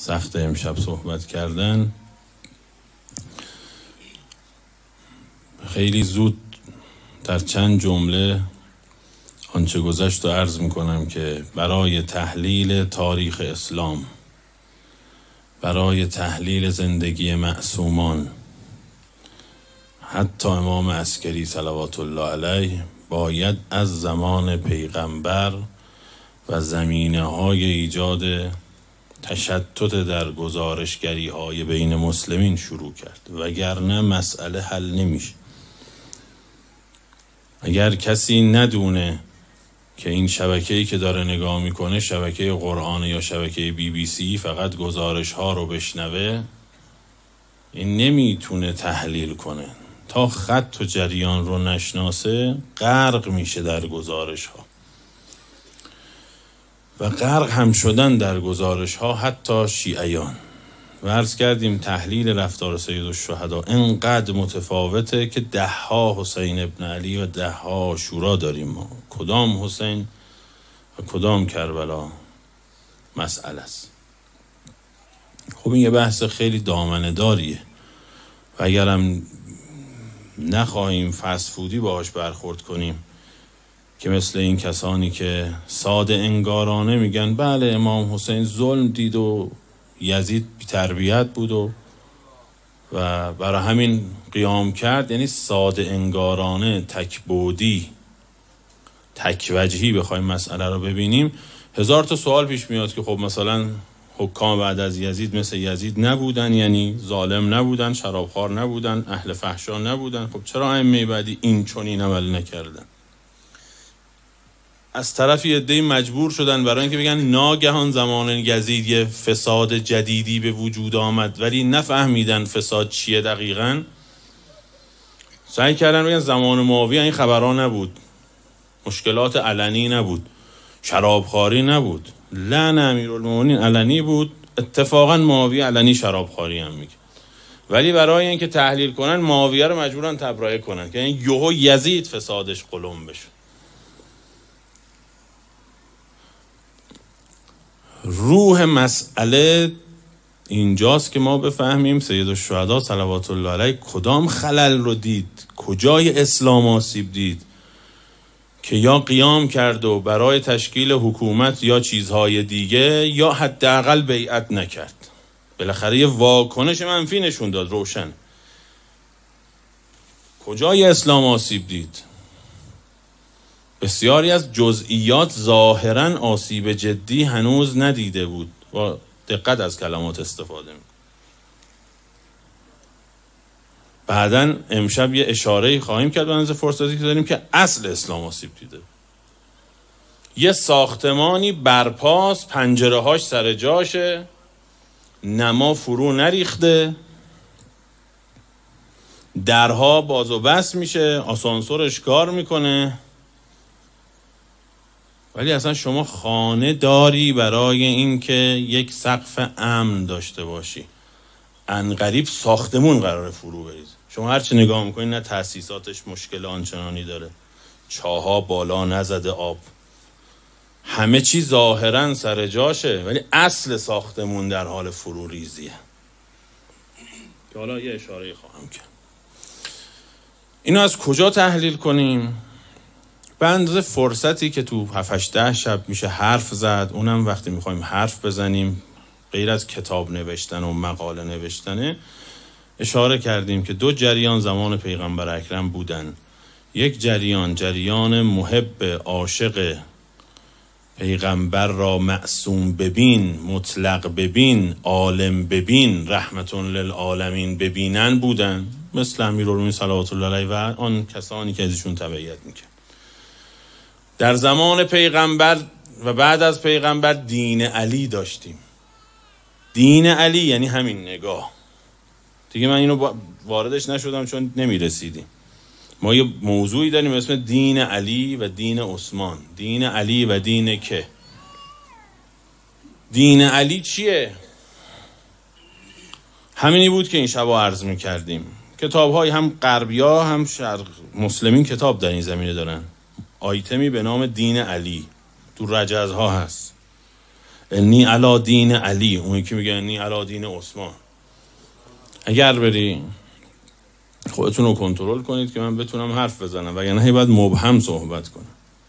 سخت امشب صحبت کردن. خیلی زود در چند جمله آنچه گذشت رو عرض میکنم که برای تحلیل تاریخ اسلام، برای تحلیل زندگی معصومان، حتی امام عسکری صلوات الله علیه، باید از زمان پیغمبر و زمینه های ایجاد تشتت در گزارشگری های بین مسلمین شروع کرد، وگرنه مسئله حل نمیشه. اگر کسی ندونه که این شبکه‌ای که داره نگاه میکنه شبکه قرآن یا شبکه BBC فقط گزارش ها رو بشنوه، این نمیتونه تحلیل کنه. تا خط و جریان رو نشناسه غرق میشه در گزارش ها، و غرق هم شدن در گزارش ها حتی شیعیان. و عرض کردیم تحلیل رفتار سید الشهدا انقدر متفاوته که 10 حسین ابن علی و 10 عاشورا داریم ما. کدام حسین و کدام کربلا مسئله است. خب این یه بحث خیلی دامنه داریه و اگرم نخواهیم فسفودی باهاش برخورد کنیم که مثل این کسانی که ساده انگارانه میگن بله امام حسین ظلم دید و یزید تربیت بود و برای همین قیام کرد، یعنی ساده انگارانه تکبودی تکوجهی بخوایم مسئله رو ببینیم، 1000 تا سوال پیش میاد که خب مثلا حکام بعد از یزید مثل یزید نبودن، یعنی ظالم نبودن، شرابخوار نبودن، اهل فحشا نبودن، خب چرا ائمه بعدی این چنین عمل نکردن؟ از طرفی عده‌ای مجبور شدن برای اینکه بگن ناگهان زمان یزید یه فساد جدیدی به وجود آمد، ولی نفهمیدن فساد چیه دقیقاً. سعی کردن بگن زمان معاویه این خبرها نبود، مشکلات علنی نبود، شرابخواری نبود. لعن امیرالمومنین علنی بود، اتفاقاً معاویه علنی شرابخواری هم میگه، ولی برای اینکه تحلیل کنن معاویه رو مجبورن تبرئه کنن که این یهو یزید فسادش قلم بشه. روح مسئله اینجاست که ما بفهمیم سید الشهدا صلوات الله علیه کدام خلل رو دید، کجای اسلام آسیب دید که یا قیام کرد و برای تشکیل حکومت یا چیزهای دیگه یا حداقل بیعت نکرد. بالاخره یه واکنش منفی نشون داد روشن. کجای اسلام آسیب دید؟ بسیاری از جزئیات ظاهراً آسیب جدی هنوز ندیده بود. با دقت از کلمات استفاده می‌کنه. بعداً امشب یه اشاره‌ای خواهیم کرد به اندازه فرصتی که داریم که اصل اسلام آسیب دیده. یه ساختمانی برپاست، پنجره‌هاش سر جاشه، نما فرو نریخته، درها باز و بس میشه، آسانسورش کار میکنه، ولی اصلا شما خانه داری برای اینکه یک سقف امن داشته باشی، عنقریب ساختمون قراره فرو بریزه. شما هرچی نگاه میکنید نه تأسیساتش مشکل آنچنانی داره، چاها بالا نزده، آب، همه چی ظاهرا سر جاشه، ولی اصل ساختمون در حال فرو ریزیه که حالا یه اشاره خواهم کرد. اینو از کجا تحلیل کنیم؟ به اندازه فرصتی که تو 7-8 شب میشه حرف زد، اونم وقتی میخوایم حرف بزنیم غیر از کتاب نوشتن و مقاله نوشتنه، اشاره کردیم که 2 جریان زمان پیغمبر اکرم بودن. یک جریان محب عاشق پیغمبر را معصوم ببین، مطلق ببین، عالم ببین، رحمت للعالمین ببینن بودن، مثل امیرالمومنین صلوات الله علیه و آن کسانی که ازشون تبعیت میکرد. در زمان پیغمبر و بعد از پیغمبر دین علی داشتیم. دین علی یعنی همین نگاه. دیگه من اینو واردش نشدم چون نمیرسیدیم. ما یه موضوعی داریم اسم دین علی و دین عثمان. دین علی و دین که؟ دین علی چیه؟ همینی بود که این شبا عرض میکردیم. کتاب‌های هم غربی‌ها هم شرق مسلمین کتاب در این زمینه دارن. آیتمی به نام دین علی تو رجزها هست. انی علی دین علی، اون یکی میگه انی علی دین عثمان. اگر بری خودتون رو کنترل کنید که من بتونم حرف بزنم، وگرنه هی باید مبهم صحبت کنم.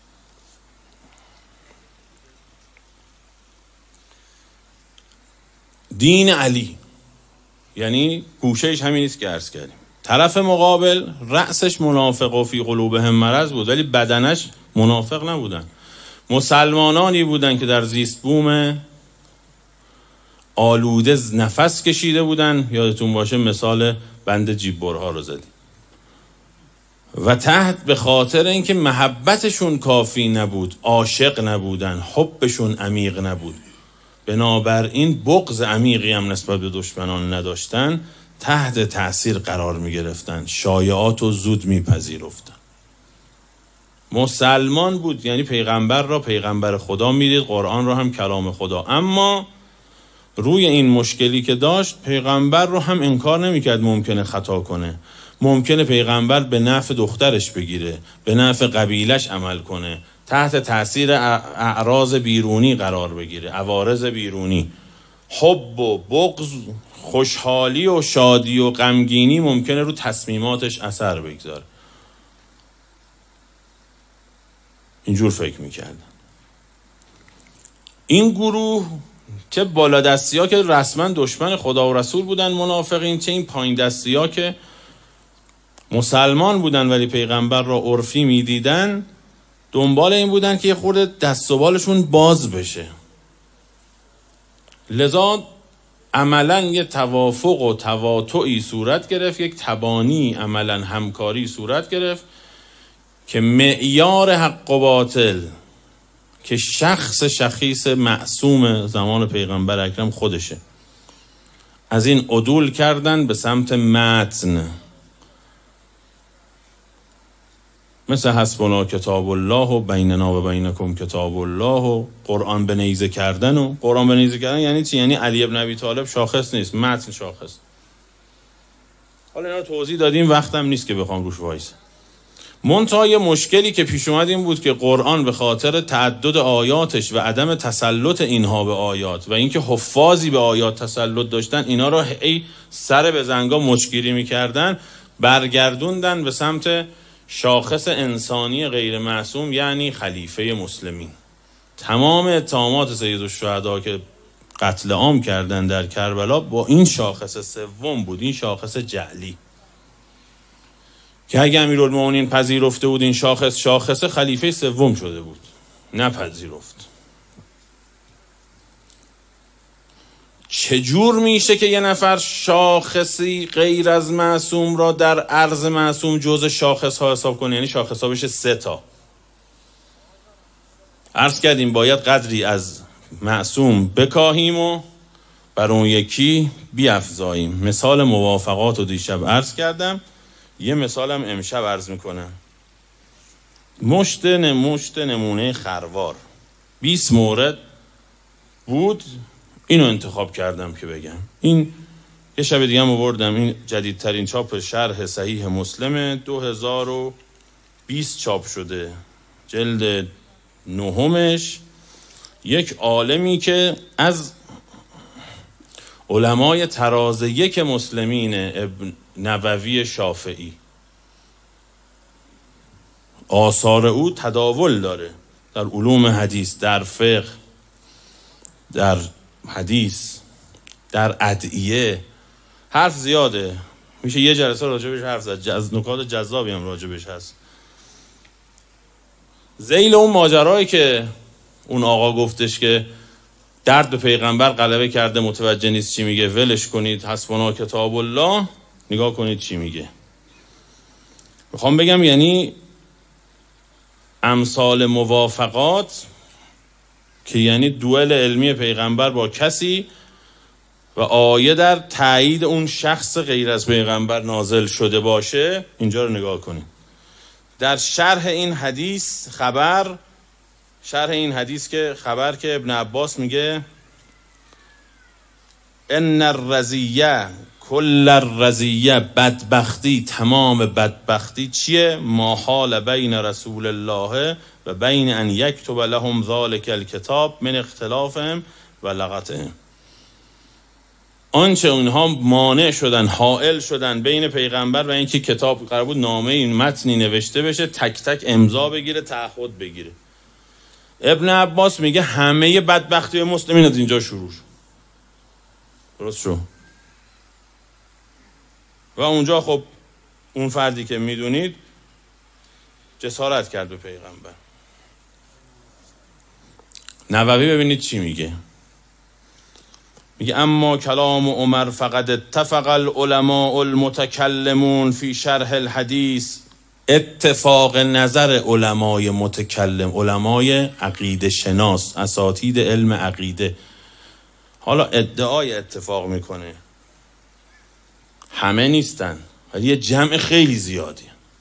دین علی یعنی گوشهش همین نیست که عرض کردیم. طرف مقابل رأسش منافق و فی قلوبهم مرض بود، ولی بدنش منافق نبودن. مسلمانانی بودن که در زیست بوم آلوده نفس کشیده بودن. یادتون باشه مثال بند جیببرها رو زدیم. و تحت به خاطر اینکه محبتشون کافی نبود، عاشق نبودن، حبشون عمیق نبود، بنابراین بغض عمیقی هم نسبت به دشمنان نداشتن، تحت تأثیر قرار می گرفتن، شایعات رو زود می پذیرفتن. مسلمان بود یعنی پیغمبر را پیغمبر خدا می دید، قرآن را هم کلام خدا، اما روی این مشکلی که داشت پیغمبر رو هم انکار نمی کرد ممکنه خطا کنه، ممکنه پیغمبر به نفع دخترش بگیره، به نفع قبیلش عمل کنه، تحت تأثیر اعراض بیرونی قرار بگیره، عوارض بیرونی، حب و بغض، خوشحالی و شادی و غمگینی ممکنه رو تصمیماتش اثر بگذاره. اینجور فکر میکردن. این گروه چه بالادستی ها که رسما دشمن خدا و رسول بودن منافقین، چه این پایین دستی ها که مسلمان بودن ولی پیغمبر را عرفی میدیدن، دنبال این بودن که یه خورده دست و بالشون باز بشه. لذا عملا یه توافق و تواطؤی صورت گرفت، یک تبانی عملا همکاری صورت گرفت که معیار حق و باطل که شخص شخیص معصوم زمان پیغمبر اکرم خودشه، از این عدول کردن به سمت متن، مثل حسبنا کتاب الله و بیننا و بینکم کتاب الله و قرآن به نیزه کردن. و قرآن به نیزه کردن یعنی چی؟ یعنی علی ابن ابی طالب شاخص نیست، متن شاخص. حالا اینا رو توضیح دادیم، وقتم نیست که بخوام روش وایس. منتها یه مشکلی که پیش اومد این بود که قرآن به خاطر تعدد آیاتش و عدم تسلط اینها به آیات و اینکه حفاظی به آیات تسلط داشتن، اینا رو سر به زنگا مچگیری میکردن، برگردوندن به سمت شاخص انسانی غیر معصوم، یعنی خلیفه مسلمین. تمام اتهامات سید الشهدا که قتل عام کردن در کربلا با این شاخص سوم بود، این شاخص جعلی، که اگه امیرالمومنین پذیرفته بود این شاخص خلیفه سوم شده بود، نپذیرفت. چجور میشه که یه نفر شاخصی غیر از معصوم را در عرض معصوم جزء شاخص ها حساب کنه؟ یعنی شاخص ها بشه 3 تا. عرض کردیم باید قدری از معصوم بکاهیم و بر اون یکی بیفزاییم. مثال موافقات رو دیشب عرض کردم، یه مثالم امشب عرض میکنم. مشت نمونه خروار 20 مورد بود، اینو انتخاب کردم که بگم. این یه شب دیگه هم آوردم، این جدیدترین چاپ شرح صحیح مسلم 2020 چاپ شده، جلد 9. یک عالمی که از علمای طراز یک مسلمین، ابن نووی شافعی، آثار او تداول داره در علوم حدیث، در فقه، در حدیث، در ادعیه، حرف زیاده، میشه یه جلسه راجبش حرف زد، نکات جذابی هم راجبش هست. ذیل اون ماجرایی که اون آقا گفتش که درد به پیغمبر غلبه کرده، متوجه نیست چی میگه، ولش کنید، حسبنا کتاب الله، نگاه کنید چی میگه. میخوام بگم یعنی امثال موافقات که یعنی دوئل علمی پیغمبر با کسی و آیه در تایید اون شخص غیر از پیغمبر نازل شده باشه، اینجا رو نگاه کنید. در شرح این حدیث خبر که ابن عباس میگه ان الرزیه کل الرزیه، بدبختی، تمام بدبختی چیه؟ ما حال بین رسول الله و بین ان یکتب لهم ذلک الکتاب من اختلافهم و لغتهم. آنچه اونها مانع شدن، حائل شدن بین پیغمبر و اینکه کتاب قرار بود نامه این متنی نوشته بشه، تک تک امضا بگیره، تعهد بگیره. ابن عباس میگه همه بدبختی مسلمین از اینجا شروع شد. درست شد. و اونجا خب اون فردی که میدونید جسارت کرد به پیغمبر. نووی ببینید چی میگه. میگه اما کلام عمر فقد اتفق العلماء المتکلمون فی شرح الحدیث. اتفاق نظر علمای متکلم، علمای عقیده شناس، اساتید علم عقیده، حالا ادعای اتفاق میکنه، همه نیستن ولی یه جمع خیلی زیادی.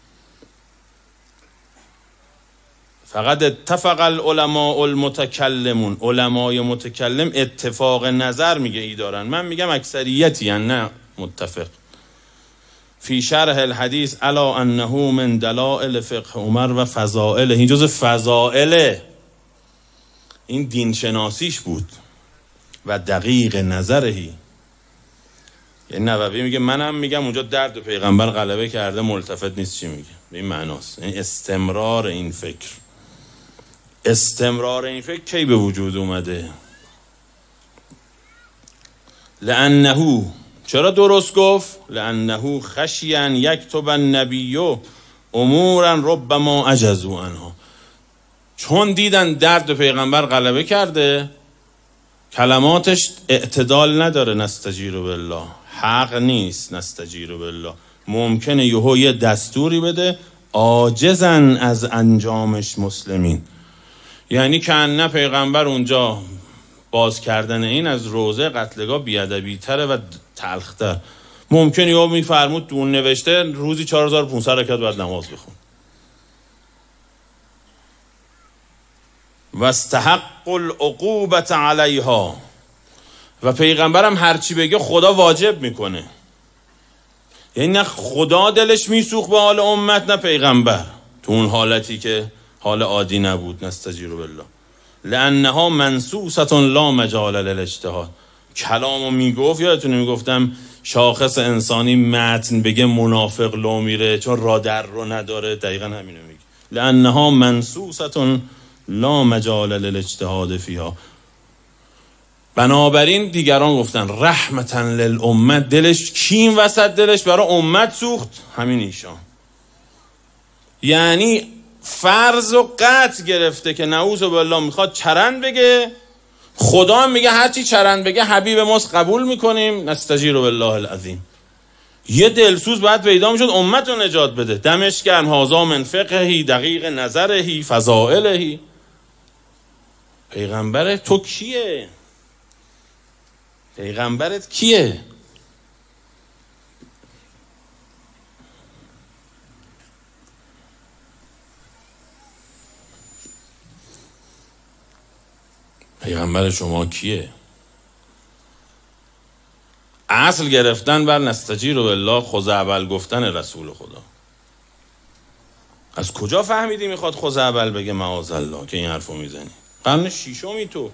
فقط اتفق العلماء المتکلمون، علمای متکلم اتفاق نظر میگه ای دارن، من میگم اکثریتی هن، نه متفق. فی شرح الحدیث علا انه من دلائل فقه عمر و فضائله. این جز فضائله، این دین شناسیش بود. و دقیق نظرهی. یعنی نووی میگه منم میگم اونجا درد پیغمبر غلبه کرده، ملتفت نیست چی میگه، به این معناست. یعنی استمرار این فکر. استمرار این فکر کی به وجود اومده؟ لانه، چرا درست گفت؟ لانه خشیاً یکتب النبی امورا ربما عجزوا عنها. چون دیدن درد پیغمبر غلبه کرده، کلماتش اعتدال نداره، نستجیر بالله، حق نیست، نستجیر بالله، ممکنه یهو یه دستوری بده، عاجزن از انجامش مسلمین. یعنی که نه پیغمبر اونجا باز کردن این از روزه قتلگاه بیادبی تره و تلختر. ممکنه یهو میفرمود تو اون نوشته روزی 4500 رکعت باید نماز بخون. و استحق العقوبة علیها. و پیغمبرم هرچی بگه خدا واجب میکنه. یعنی نه خدا دلش میسوخت به حال امت، نه پیغمبر تو اون حالتی که حال عادی نبود، نستجیر بالله. لانها منصوصه لا مجال للاجتهاد. کلامو میگفت، یادتونه میگفتم شاخص انسانی متن بگه منافق لو میره چون رادر رو نداره، دقیقا همینو میگه. لانها منصوصه لا مجال للاجتهاد فیها. بنابراین دیگران گفتن رحمتا للامه. دلش کیم وسط؟ دلش برای امت سوخت، همین ایشان. یعنی فرض و قطع گرفته که نعوذ بالله میخواد چرند بگه، خدا هم میگه هرچی چرند بگه حبیب ماست، قبول میکنیم، نستجیر بالله العظیم. یه دلسوز باید پیدا میشد امت رو نجات بده. دمش گرم، هازا من فقهی، دقیق نظرهی، فضائلهی. پیغمبر تو کیه؟ پیغمبرت کیه؟ پیغمبر شما کیه؟ اصل گرفتن بر نستجیر بالله، خزعبل گفتن رسول خدا. از کجا فهمیدی میخواد خزعبل بگه معاذ الله که این حرفو میزنی؟ قرن شیشمی تو.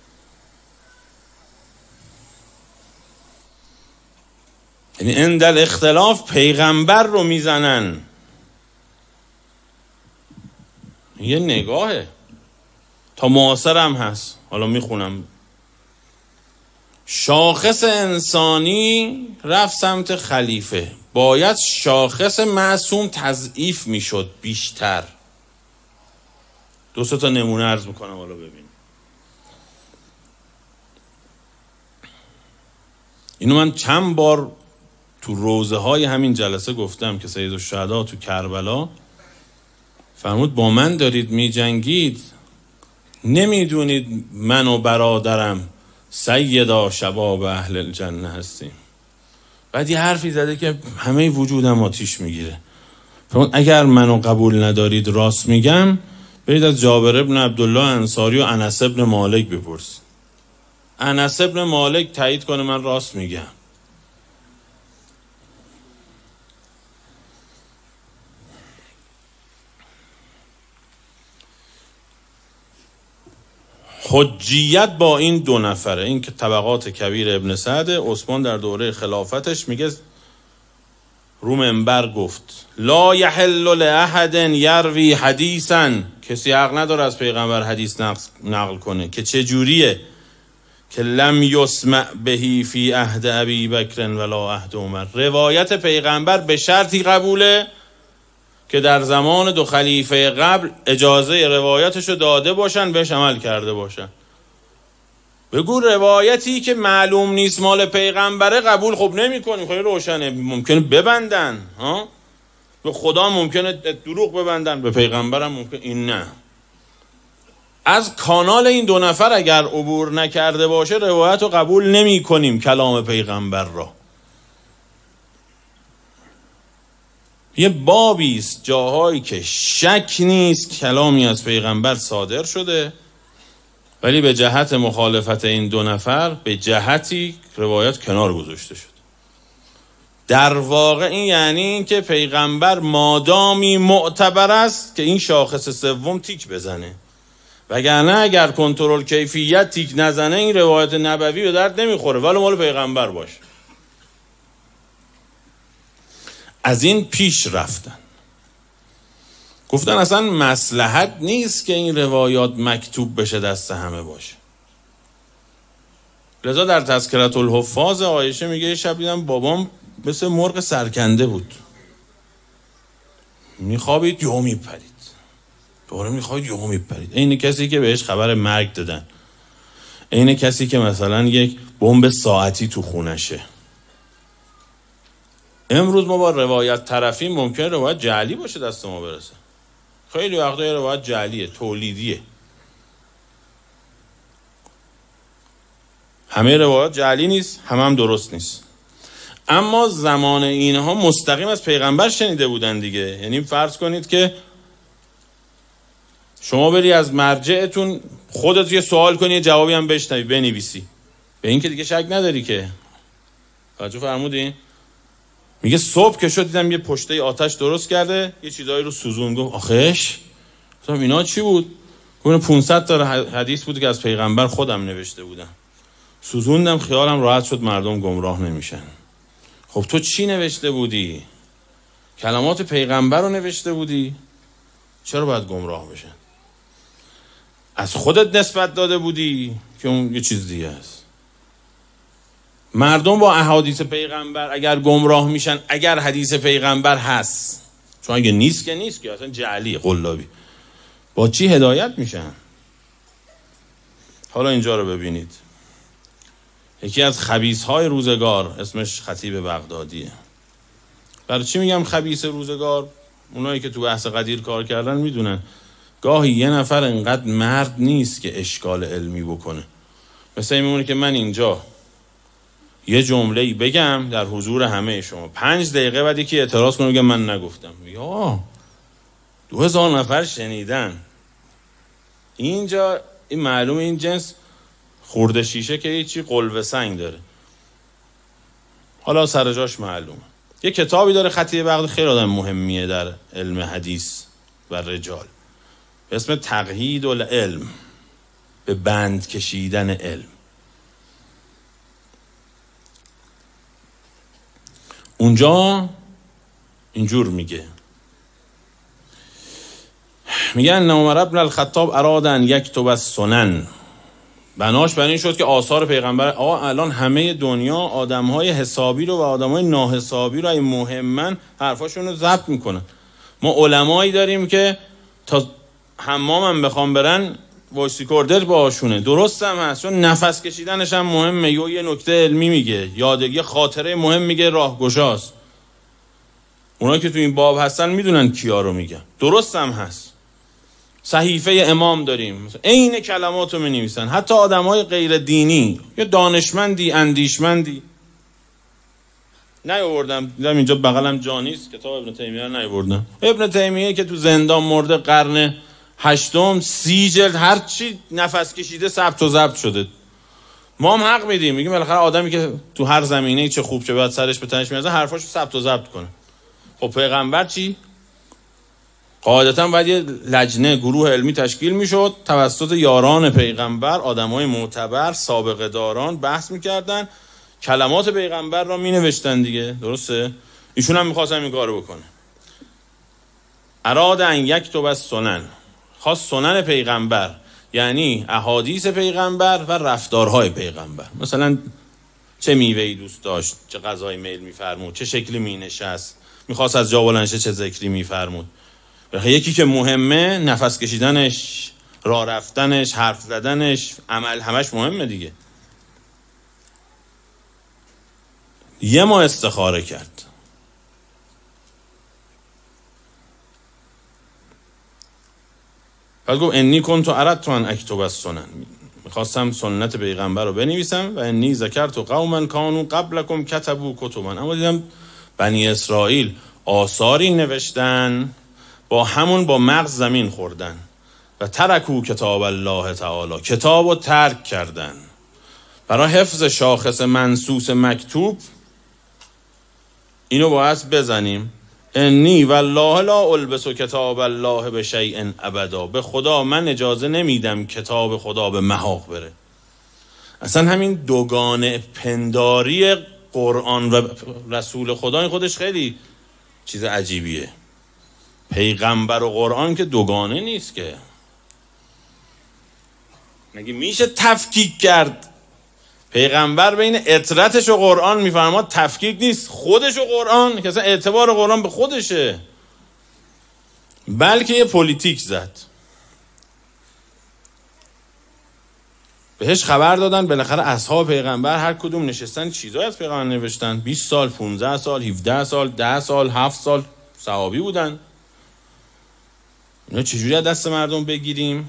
یعنی اندل اختلاف پیغمبر رو میزنن. یه نگاهه تا معاصر هم هست. حالا میخونم. شاخص انسانی رفت سمت خلیفه، باید شاخص معصوم تضعیف میشد بیشتر. دو سه تا نمونه عرض میکنم، حالا ببین. اینو من چند بار تو روزه های همین جلسه گفتم که سید الشهدا تو کربلا فرمود با من دارید می جنگید، نمیدونید من و برادرم سیدا شباب اهل الجنه هستیم. بعد یه حرفی زده که همه وجودم آتیش میگیره. فرمود اگر منو قبول ندارید راست میگم، برید از جابر ابن عبدالله انصاری و انس ابن مالک بپرسید. انس ابن مالک تایید کنه من راست میگم. حجیت با این دو نفره. این که طبقات کبیر ابن سعد. عثمان در دوره خلافتش میگه رو منبر گفت لا یحل لاحد یروی حدیثا، کسی حق نداره از پیغمبر حدیث نقل کنه که چه جوریه، که لم یسمع بهی فی عهد ابی بکر ولا عهد عمر. روایت پیغمبر به شرطی قبوله که در زمان دو خلیفه قبل اجازه روایتشو داده باشن، بهش عمل کرده باشن. بگو روایتی که معلوم نیست مال پیغمبره قبول خب نمی کنیم. خیلی روشنه، ممکنه ببندن ها، به خدا ممکنه دروغ ببندن، به پیغمبرم ممکنه این نه. از کانال این دو نفر اگر عبور نکرده باشه روایت رو قبول نمی کنیم، کلام پیغمبر را. یه بابی است جاهایی که شک نیست کلامی از پیغمبر صادر شده، ولی به جهت مخالفت این دو نفر به جهتی روایت کنار گذاشته شد. در واقع این یعنی این که پیغمبر مادامی معتبر است که این شاخص سوم تیک بزنه، وگرنه اگر کنترل کیفیت تیک نزنه این روایت نبوی به درد نمیخوره ولی مال پیغمبر باشه. از این پیش رفتن، گفتن اصلا مصلحت نیست که این روایات مکتوب بشه دست همه باشه. لذا در تذکرة الحفاظ عایشه میگه یه شب دیدم بابام مثل مرغ سرکنده بود، میخوابید یهو میپرید، دوباره میخوابید یهو میپرید. این کسی که بهش خبر مرگ دادن، این کسی که مثلا یک بمب ساعتی تو خونشه. امروز ما با روایت طرفی ممکنه روایت جعلی باشه دست ما برسه. خیلی وقتا روایت جعلیه، تولیدیه. همه روایت جعلی نیست، هم درست نیست. اما زمان اینها مستقیم از پیغمبر شنیده بودن دیگه. یعنی فرض کنید که شما بری از مرجعتون خودت یه سوال کنی، یه جوابی هم بشنوی بنویسی، به این که دیگه شک نداری که. توجه فرمودین؟ میگه صبح که شد دیدم یه پشته آتش درست کرده، یه چیزایی رو سوزون. گفت آخش اینا چی بود؟ گفت 500 تا حدیث بود که از پیغمبر خودم نوشته بودم، سوزوندم، خیالم راحت شد مردم گمراه نمیشن. خب تو چی نوشته بودی؟ کلمات پیغمبر رو نوشته بودی، چرا باید گمراه بشن؟ از خودت نسبت داده بودی که اون یه چیز دیگه است. مردم با احادیث پیغمبر اگر گمراه میشن، اگر حدیث پیغمبر هست، چون اگه نیست که نیست که اصلا جعلی قلابی، با چی هدایت میشن؟ حالا اینجا رو ببینید. یکی از خبیث‌های روزگار اسمش خطیب بغدادیه. برای چی میگم خبیث روزگار؟ اونایی که تو بحث قدیر کار کردن میدونن گاهی یه نفر انقدر مرد نیست که اشکال علمی بکنه. مثلا میمونه که من اینجا یه جمله‌ای بگم در حضور همه شما، 5 دقیقه بعد یکی اعتراض کنه بگه من نگفتم، یا 2000 نفر شنیدن. اینجا این معلومه این جنس خورده شیشه که هیچی قلوه سنگ داره. حالا سر جاش معلومه. یه کتابی داره خطیب بغدادی، خیلی آدم مهمیه در علم حدیث و رجال، به اسم تقیید العلم، به بند کشیدن علم. اونجا اینجور میگه ان عمر بن الخطاب اراد ان یکتب السنن. بناش بر این شد که آثار پیغمبر، الان همه دنیا آدم‌های حسابی رو و آدم‌های ناحسابی رو این مهمن حرفاشون رو ضبط میکنن. ما علمایی داریم که تا حمام هم بخوام برن وایس ریکوردر باهاشونه. درست هم هست، چون نفس کشیدنش هم مهمه، یه نکته علمی میگه، یادگی خاطره مهم میگه، راهگشاست. اونایی که تو این باب هستن میدونن کیا رو میگن. درست هم هست. صحیفه امام داریم، عین کلماتو می‌نویسن. حتی آدم‌های غیر دینی، یه دانشمندی، اندیشمندی. نیاوردم، دیدم اینجا بغلم جا نیست، کتاب ابن تیمیه رو نیاوردم. ابن تیمیه که تو زندان مرده قرن 8، 30 جلد هر چی نفس کشیده ثبت و ضبط شده. ما هم حق میدیم، میگیم بالاخره آدمی که تو هر زمینه‌ای چه خوب چه بد سرش به تنش میاد، حرفاشو ثبت و ضبط کنه. خب پیغمبر چی؟ قاعدتا باید یه لجنه گروه علمی تشکیل میشد توسط یاران پیغمبر، آدمای معتبر، سابقه داران بحث میکردن، کلمات پیغمبر را مینوشتن دیگه. درسته؟ ایشون هم میخواستن این کارو بکنه. اراد ان یکتب السنن، خاص سنن پیغمبر یعنی احادیث پیغمبر و رفتارهای پیغمبر. مثلا چه میوه‌ای دوست داشت، چه غذایی میل میفرمود، چه شکلی مینشست، میخواست از جا بلند شه چه ذکری میفرمود. یکی که مهمه نفس کشیدنش، راه رفتنش، حرف زدنش، عمل همش مهمه دیگه. یه ماه استخاره کرد. بعد گفت انی کنت اردت ان اکتب السنن، میخواستم سنت پیغمبر رو بنویسم و انی ذکرت قوما کانوا قبلکم کتبوا کتبا، اما دیدم بنی اسرائیل آثاری نوشتن با مغز زمین خوردن و ترکوا کتاب الله تعالی، کتاب رو ترک کردن. برای حفظ شاخص منصوص مکتوب اینو باید بزنیم انی والله لا البس کتاب الله بشیء ابدا، به خدا من اجازه نمیدم کتاب خدا به محاق بره. اصلا همین دوگانه پنداری قرآن و رسول خدا این خودش خیلی چیز عجیبیه. پیغمبر و قرآن که دوگانه نیست که، مگه میشه تفکیک کرد؟ پیغمبر بین اطرتش و قرآن میفرماد تفکیک نیست، خودش و قرآن که اصلا اعتبار قرآن به خودشه، بلکه یه پلیتیک زد. بهش خبر دادن بالاخره اصحاب پیغمبر هر کدوم نشستن چیزایی از پیغمبر نوشتن. 20 سال، 15 سال، 17 سال، 10 سال، 7 سال صحابی بودن. اینا چجوری از دست مردم بگیریم؟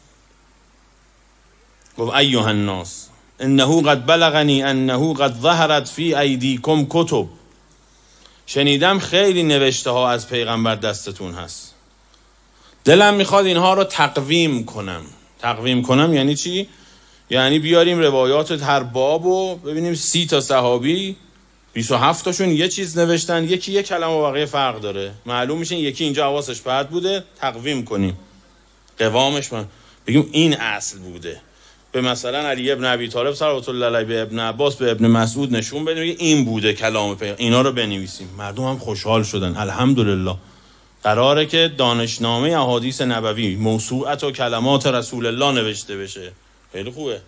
گفت ایها الناس انه قد بلغنی انه قد ظهرت فی ایدیکم کتب، شنیدم خیلی نوشته ها از پیغمبر دستتون هست، دلم میخواد اینها رو تقویم کنم. تقویم کنم یعنی چی؟ یعنی بیاریم روایات هر باب و ببینیم 30 تا صحابی 27 تاشون یه چیز نوشتن، یکی یک کلمه و بقیه فرق داره، معلوم میشه یکی اینجا حواسش پرت بوده، تقویم کنیم، قوامش بگیم این اصل بوده. به مثلا علی ابن ابی طالب صلوات الله علیه، به ابن عباس، به ابن مسعود نشون بدیم این بوده کلام پیغمبر، اینا رو بنویسیم. مردم هم خوشحال شدن. الحمدلله قراره که دانشنامه احادیث نبوی موسوعت و کلمات رسول الله نوشته بشه. خیلی خوبه.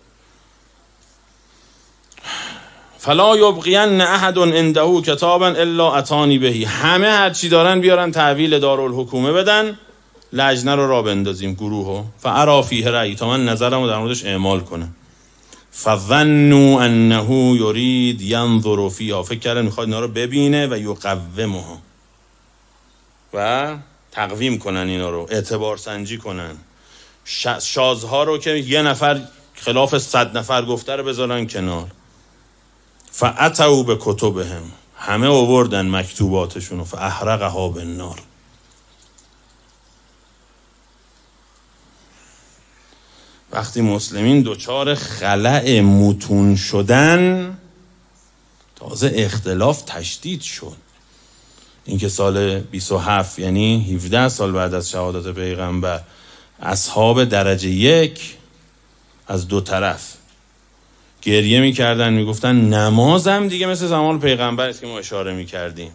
فلا یبقین احد عنده کتابا الا اتانی بهی، همه هر چی دارن بیارن تحویل دارالحکومه بدن، لجنه رو را بندازیم، گروهو فارا فیه رأی، تا من نظرمو در موردش اعمال کنم. فظنوا انه یرید ینظر فیها، فکر کردن میخواد اینا رو ببینه و یقومها، و تقویم کنن، اینا رو اعتبار سنجی کنن، شازها رو که یه نفر خلاف 100 نفر گفته رو بذارن کنار. فاتوا به کتبهم، همه آوردن مکتوباتشون، فاحرقها بالنار. وقتی مسلمین دوچار خلأ متون شدن، تازه اختلاف تشدید شد. این که سال 27 یعنی 17 سال بعد از شهادت پیغمبر، اصحاب درجه 1 از دو طرف گریه میکردن، میگفتن نمازم دیگه مثل زمان پیغمبر است که ما اشاره میکردیم.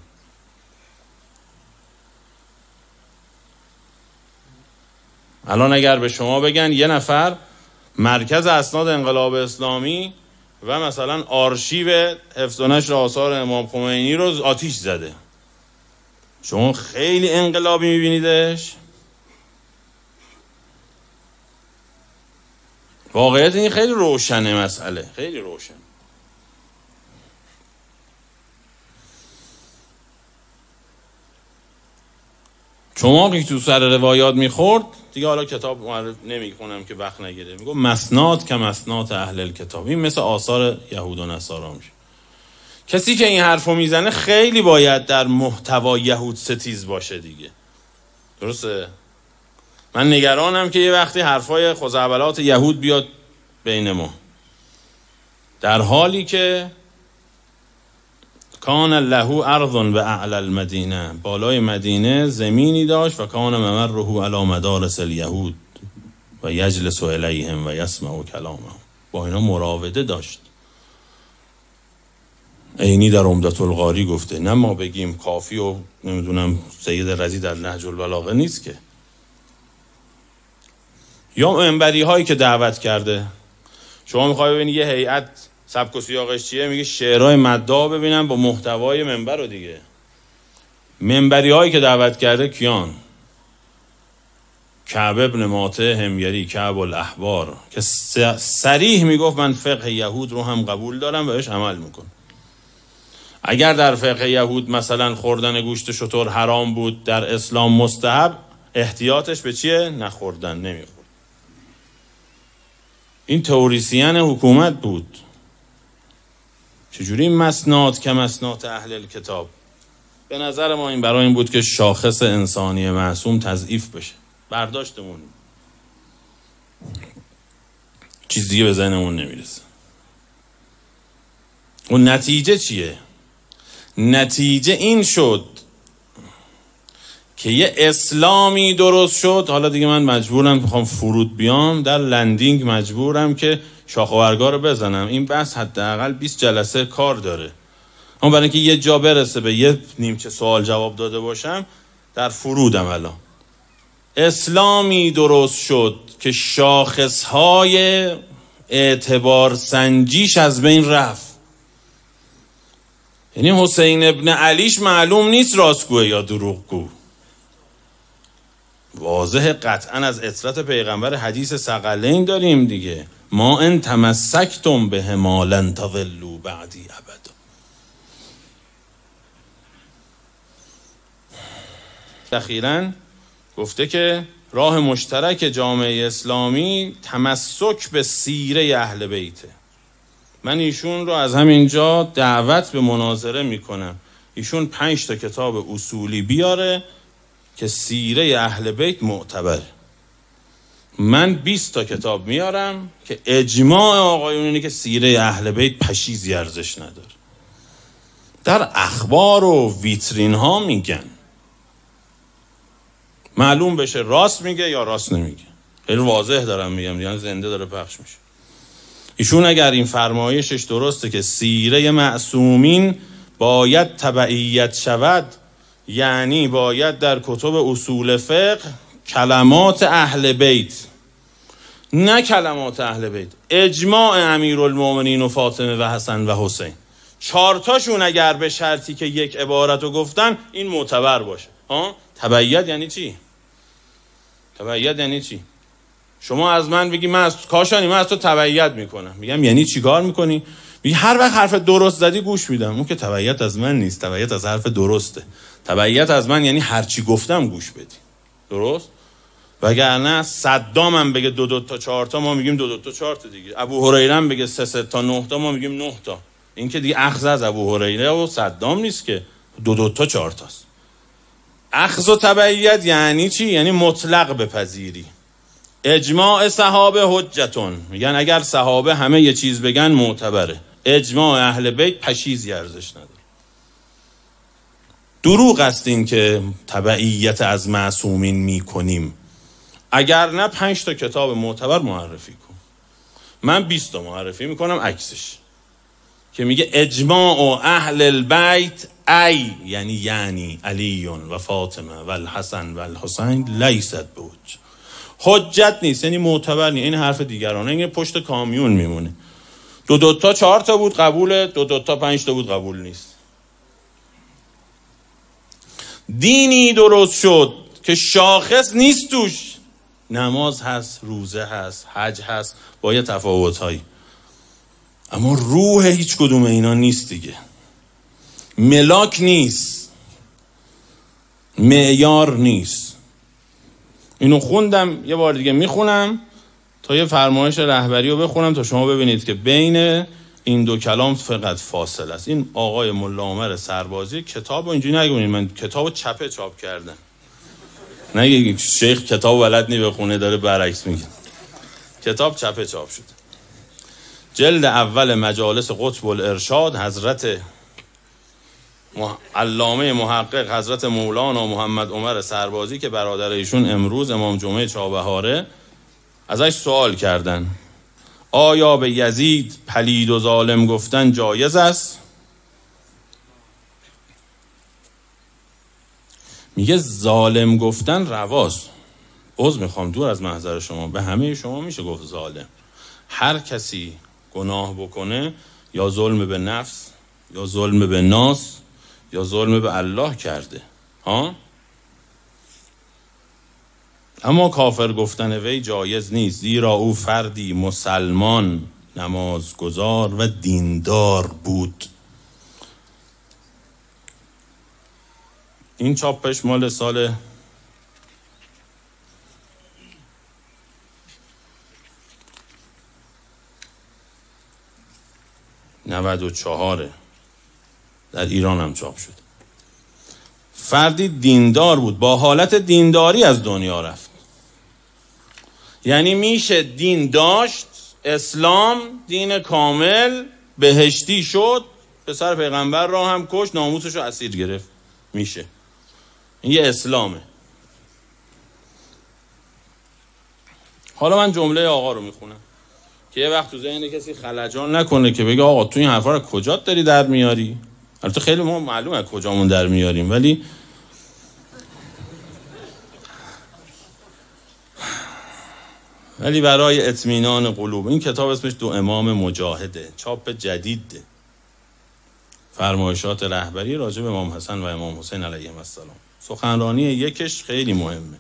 الان اگر به شما بگن یه نفر مرکز اسناد انقلاب اسلامی و مثلا آرشیو حفظ و نشر آثار امام خمینی رو آتیش زده، شما خیلی انقلابی میبینیدش؟ واقعیت این خیلی روشنه، مسئله خیلی روشن. چماقی تو سر روایات میخورد دیگه، حالا کتاب معرف نمیکنم که وقت نگیره، میگم مسناد که مسناد اهل الکتاب، این مثل آثار یهود و نصارا میشه. کسی که این حرفو میزنه خیلی باید در محتوا یهود ستیز باشه دیگه. درسته؟ من نگرانم که یه وقتی حرفای خزعبلات یهود بیاد بین ما، در حالی که کان له ارض به اعلی المدینه، بالای مدینه زمینی داشت و کان ممره علی مدارس الیهود و یجلس الیهم و یسمع کلامهم، با اینا مراوده داشت. عینی در عمدة القاری گفته، نه ما بگیم کافی و نمیدونم سید رضی در نهج البلاغه نیست که. یا منبری هایی که دعوت کرده، شما میخوای ببینی یه هیئت سبک و سیاقش چیه، میگه شعرهای مداح ببینم با محتوای منبر رو دیگه. منبری هایی که دعوت کرده کیان؟ کعب ابن ماته حمیری، کعب الاحبار، که صریح میگفت من فقه یهود رو هم قبول دارم و بهش عمل میکنم. اگر در فقه یهود مثلا خوردن گوشت شتر حرام بود، در اسلام مستحب، احتیاطش به چیه؟ نخوردن، نمیخورد. این تئوریسین حکومت بود. چجوری مسناد که مسنات اهل الکتاب؟ به نظر ما این برای این بود که شاخص انسانی معصوم تضعیف بشه. برداشتمون چیز دیگه به ذهنمون نمیرسه. و نتیجه چیه؟ نتیجه این شد که یه اسلامی درست شد. حالا دیگه من مجبورم بخوام فرود بیام در لندینگ، مجبورم که شاخ و برگا رو بزنم. این بحث حداقل 20 جلسه کار داره، اما برای اینکه یه جا برسه به یه نیمچه سوال جواب داده باشم، در فرودم. الان اسلامی درست شد که شاخصهای اعتبار سنجیش از بین رفت. یعنی حسین ابن علیش معلوم نیست راستگوه یا دروغگو. واضح قطعا از اطرت پیغمبر حدیث ثقلین داریم دیگه، ما ان تمسکتم به ما لن تضلوا بعدی ابدا. اخیراً گفته که راه مشترک جامعه اسلامی تمسک به سیره اهل بیته. من ایشون رو از همینجا دعوت به مناظره میکنم. ایشون 5 تا کتاب اصولی بیاره که سیره اهل بیت معتبره. من 20 تا کتاب میارم که اجماع آقایون اینه که سیره اهل بیت پشیزی ارزش نداره. در اخبار و ویترین ها میگن، معلوم بشه راست میگه یا راست نمیگه. خیلی واضح دارم میگم، یعنی زنده داره پخش میشه. ایشون اگر این فرمایشش درسته که سیره معصومین باید تبعیت شود، یعنی باید در کتب اصول فقه کلمات اهل بیت، نه کلمات اهل بیت، اجماع امیرالمومنین و فاطمه و حسن و حسین، 4 تاشون اگر به شرطی که یک عبارت رو گفتن این معتبر باشه. تبعیت یعنی چی؟ تبعیت یعنی چی؟ شما از من بگی من از کاشانی من از تو تبعیت میکنم، میگم یعنی چی کار میکنی؟ میگی هر وقت حرف درست زدی گوش میدم. اون که تبعیت از من نیست، تبعیت از حرف درسته. تبعیت از من یعنی هر چی گفتم گوش بدی. درست؟ وگرنه صدام هم بگه 2 تا 4 تا ما میگیم 2 تا 4 تا دیگه. ابو هریره هم بگه 3 تا 9 تا ما میگیم 9 تا. این که دیگه اخذ از ابو هریره و صدام نیست که 2 تا 4 تاست. اخذ و تبعیت یعنی چی؟ یعنی مطلق بپذیری. اجماع صحابه حجتون، میگن اگر صحابه همه یه چیز بگن معتبره. اجماع اهل بیت پشیزی ارزش نداره. دروغ است این که تبعیت از معصومین میکنیم. اگر نه 5 تا کتاب معتبر معرفی کن. من 20 تا معرفی میکنم عکسش که میگه اجماع اهل البیت ای یعنی علیون و فاطمه و الحسن و الحسین لیست به حجت نیست، یعنی معتبر نیست. این حرف دیگرانه، این پشت کامیون میمونه. 2 تا 4 تا بود قبوله، 2 تا 5 تا بود قبول نیست. دینی درست شد که شاخص نیست توش، نماز هست، روزه هست، حج هست، با یه تفاوت‌هایی، اما روح هیچ کدوم اینا نیست دیگه. ملاک نیست، معیار نیست. اینو خوندم، یه بار دیگه میخونم تا یه فرمایش رهبری رو بخونم تا شما ببینید که بین این 2 کلام فقط فاصله است. این آقای ملا عمر سربازی کتاب رو اینجوری نگونید من کتاب رو چپه چاپ کردم، نگه شیخ کتاب ولد نی بخونه داره برعکس میگه. کتاب چپه چاپ شد. جلد اول مجالس قطب الارشاد حضرت علامه محقق حضرت مولانا محمد عمر سربازی که برادر ایشون امروز امام جمعه چابهاره، ازش سوال کردن آیا به یزید پلید و ظالم گفتن جایز است؟ میگه ظالم گفتن رواست. عذر میخوام دور از محضر شما، به همه شما میشه گفت ظالم. هر کسی گناه بکنه یا ظلم به نفس یا ظلم به ناس یا ظلم به الله کرده ها. اما کافر گفتن وی جایز نیست، زیرا او فردی مسلمان، نمازگزار و دیندار بود. این چاپش مال سال 94 در ایران هم چاپ شد. فردی دیندار بود، با حالت دینداری از دنیا رفت. یعنی میشه دین داشت، اسلام دین کامل، بهشتی شد، پسر پیغمبر را هم کشت، ناموسش رو اسیر گرفت. میشه. این یه اسلامه. حالا من جمله آقا رو میخونم که یه وقت تو ذهن کسی خلجان نکنه که بگه آقا تو این حرفا رو کجا داری در میاری؟ البته خیلی ما معلومه کجامون در میاریم، ولی برای اطمینان قلوب. این کتاب اسمش دو امام مجاهده، چاپ جدیده، فرمایشات رهبری راجع به امام حسن و امام حسین علیهم السلام. سخنرانی یکش خیلی مهمه.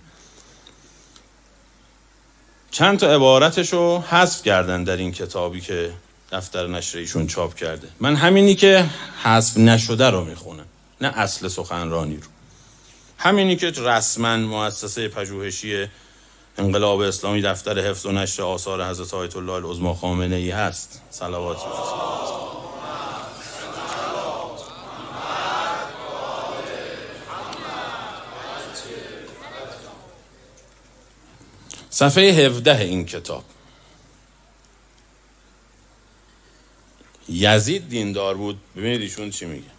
چند تا عبارتشو حذف کردن در این کتابی که دفتر نشر ایشون چاپ کرده. من همینی که حذف نشده رو میخونم، نه اصل سخنرانی رو. همینی که رسما مؤسسه پژوهشی انقلاب اسلامی دفتر حفظ و نشر آثار حضرت آیت الله العظمی خامنه‌ای هست. صلوات صفحه 17 این کتاب. یزید دیندار بود. ببینید ایشون چی میگه.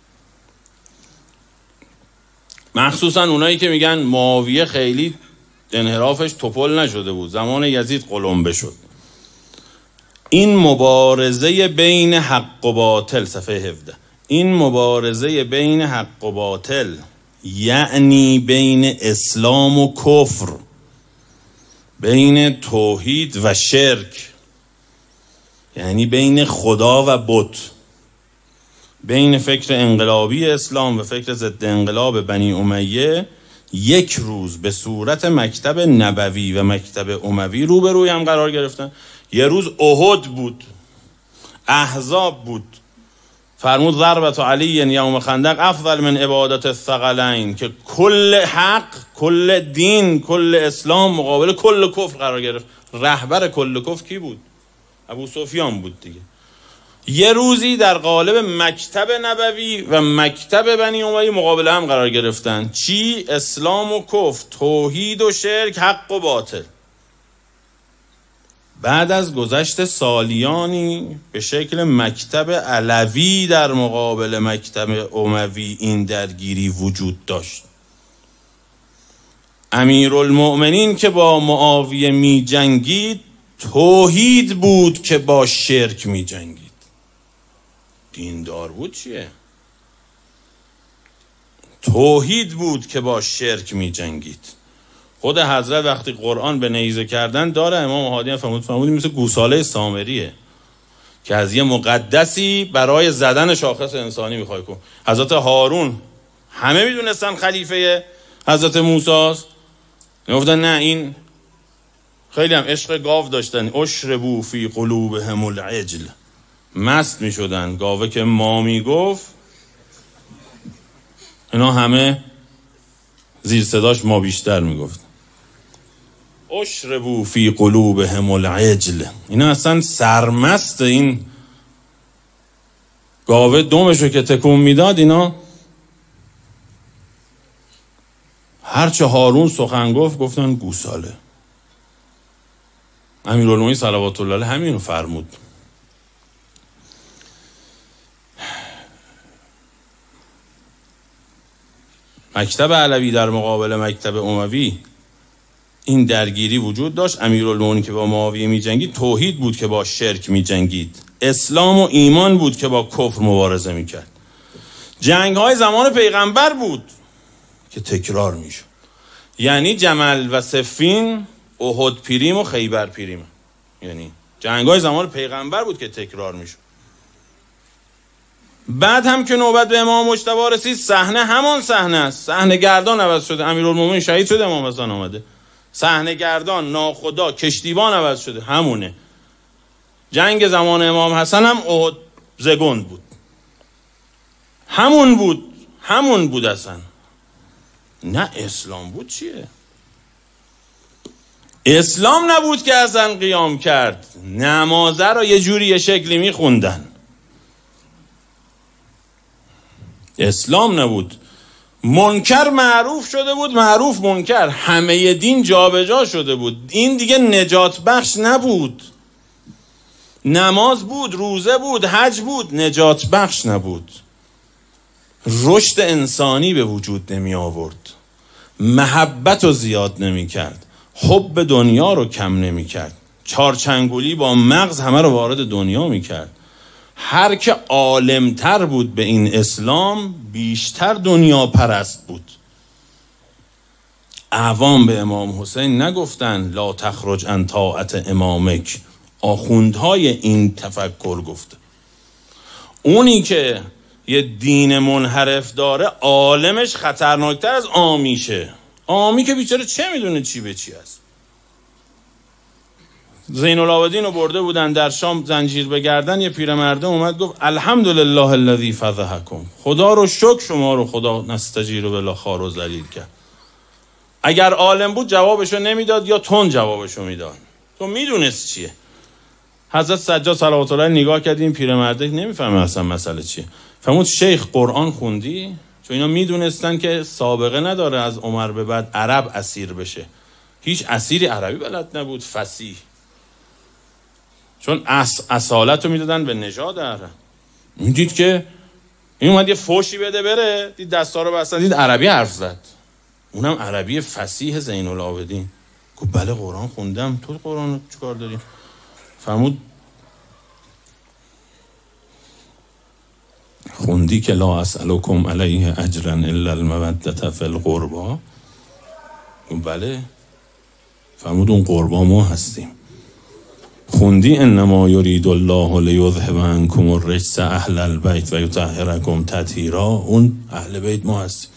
مخصوصا اونایی که میگن معاویه خیلی انحرافش توپل نشده بود، زمان یزید قلمبه شد. این مبارزه بین حق و باطل، صفحه 17، این مبارزه بین حق و باطل یعنی بین اسلام و کفر، بین توحید و شرک، یعنی بین خدا و بت، بین فکر انقلابی اسلام و فکر ضد انقلاب بنی امیه، یک روز به صورت مکتب نبوی و مکتب اموی روبروی هم قرار گرفتن. یه روز احد بود، احزاب بود. فرمود ضربت علی یوم خندق افضل من عبادت الثقلین، که کل حق، کل دین، کل اسلام مقابل کل کفر قرار گرفت. رهبر کل کفر کی بود؟ ابو سفیان بود دیگه. یه روزی در قالب مکتب نبوی و مکتب بنی امیه مقابل هم قرار گرفتن. چی؟ اسلام و کفر، توحید و شرک، حق و باطل. بعد از گذشت سالیانی به شکل مکتب علوی در مقابل مکتب اموی این درگیری وجود داشت. امیرالمؤمنین که با معاویه می جنگید، توحید بود که با شرک می جنگید. دیندار بود چیه؟ توحید بود که با شرک می جنگید. خود حضرت وقتی قرآن به نیزه کردن داره، امام هادی فرمودیم مثل گوساله سامریه که از یه مقدسی برای زدن شاخص انسانی میخوای کن. حضرت هارون همه میدونستن خلیفه حضرت موسی است، میگفتن نه، این خیلی هم عشق گاو داشتن. اشربوا فی قلوبهم العجل، مست میشدن گاوه که ما میگفت، اینا همه زیر صداش ما بیشتر میگفت. اشربوا فی قلوبهم العجل، اینا اصلا سرمست این گاوه دمشو که تکون میداد، اینا هرچه هارون سخن گفت گفتن گوساله. امیرالمومنین صلوات الله علیه همینو فرمود. مکتب علوی در مقابل مکتب اموی این درگیری وجود داشت. امیرالمومنین که با معاویه می جنگید توحید بود که با شرک می جنگید، اسلام و ایمان بود که با کفر مبارزه می کرد. جنگ های زمان پیغمبر بود که تکرار می شد، یعنی جمل و صفین، احد پیریم و خیبر پیریم، یعنی جنگ های زمان پیغمبر بود که تکرار می شد. بعد هم که نوبت به امام مجتبی رسید صحنه همان صحنه است. صحنه گردان عوض شده، امیرالمومنین شهید شده، امام حسن آمده. صحنه گردان، ناخدا، کشتیبان عوض شده، همونه. جنگ زمان امام حسن هم احد زگند بود، همون بود اصلا. نه اسلام بود چیه؟ اسلام نبود که اصلا قیام کرد. نمازه رو یه جوری یه شکلی میخوندن. اسلام نبود. منکر معروف شده بود، معروف منکر، همه دین جابجا شده بود. این دیگه نجات بخش نبود. نماز بود، روزه بود، حج بود، نجات بخش نبود. رشد انسانی به وجود نمی آورد، محبت رو زیاد نمی کرد، حب دنیا رو کم نمی کرد، چارچنگولی با مغز همه رو وارد دنیا می کرد. هر که عالمتر بود به این اسلام بیشتر دنیا پرست بود. عوام به امام حسین نگفتن لا تخرج عن طاعت امامک، آخوندهای این تفکر گفته. اونی که یه دین منحرف داره عالمش خطرناکتر از عامیشه. عامی که بیچاره چه میدونه چی به چی است. زین العابدین رو برده بودن در شام زنجیر به گردن، یه پیرمرده اومد گفت الحمدلله الذی فضحکم، خدا رو شکر شما رو خدا نستجیر بلا خار و ذلیل کرد. اگر عالم بود جوابشو نمیداد یا تون جوابشو میداد، تو میدونست چیه. حضرت سجاد صلوات الله نگاه کرد این پیرمرده نمیفهمه اصلا مسئله چیه. فرمود شیخ قرآن خوندی؟ چون اینا میدونستن که سابقه نداره از عمر به بعد عرب اسیر بشه. هیچ اسیری عربی بلد نبود فصیح، چون اصالت رو میدادن به نژاد عرب. میدید که این اومد یه فوشی بده بره، دید دستا رو بستن، دید عربی حرف زد، اونم عربی فصیح زین العابدین. گفت بله قرآن خوندم. تو قرآن چیکار داری؟ فرمود خوندی که لا اسألکم علیه اجرا الا المودة فی القربا؟ گفت بله. فرمود اون قربا ما هستیم. خوندی انما یرید الله لیذهب عنکم الرجس اهل البیت و یطهرکم تطهیرا؟ اون اهل بیت ما هستیم.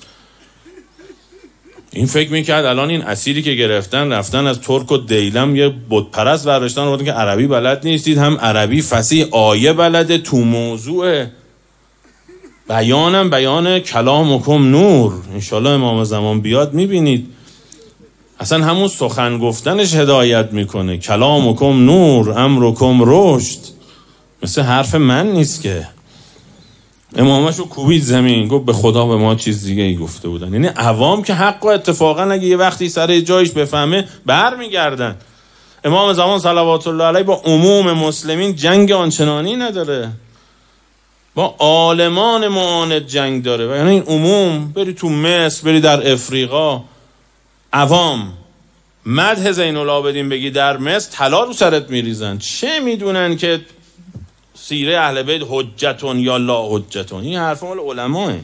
این فکر میکرد الان این اسیری که گرفتن رفتن از ترک و دیلم یه بت پرست برداشتن آوردن که عربی بلد نیستید، هم عربی فصیح آیه بلده، تو موضوع بیانم بیان کلامکم نور. انشالله امام زمان بیاد میبینید اصلا همون سخن گفتنش هدایت میکنه. کلامکم نور امرکم رشد، مثل حرف من نیست که. امامشو کوبید زمین، گفت به خدا به ما چیز دیگه ای گفته بودن. یعنی عوام که حق و اتفاقا اگه یه وقتی سر جایش بفهمه بر میگردن. امام زمان صلوات الله علیه با عموم مسلمین جنگ آنچنانی نداره، با عالمان معاند جنگ داره. و یعنی این عموم بری تو مصر، بری در افریقا، عوام مدح زین العابدین بگی در مصر طلا رو سرت میریزن. چه میدونن که سیره اهل بیت حجتون یا لا حجتون؟ این حرف مال علماه.